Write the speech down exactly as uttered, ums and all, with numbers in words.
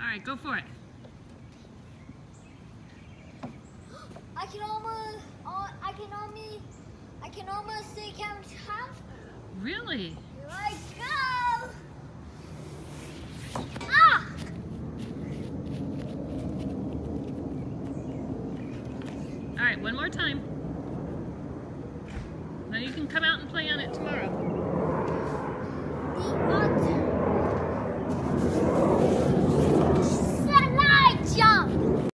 All right, go for it. I can almost, uh, I can almost, I can almost say count half. Really? Here I go. Ah! All right, one more time. Then you can come out and play on it tomorrow.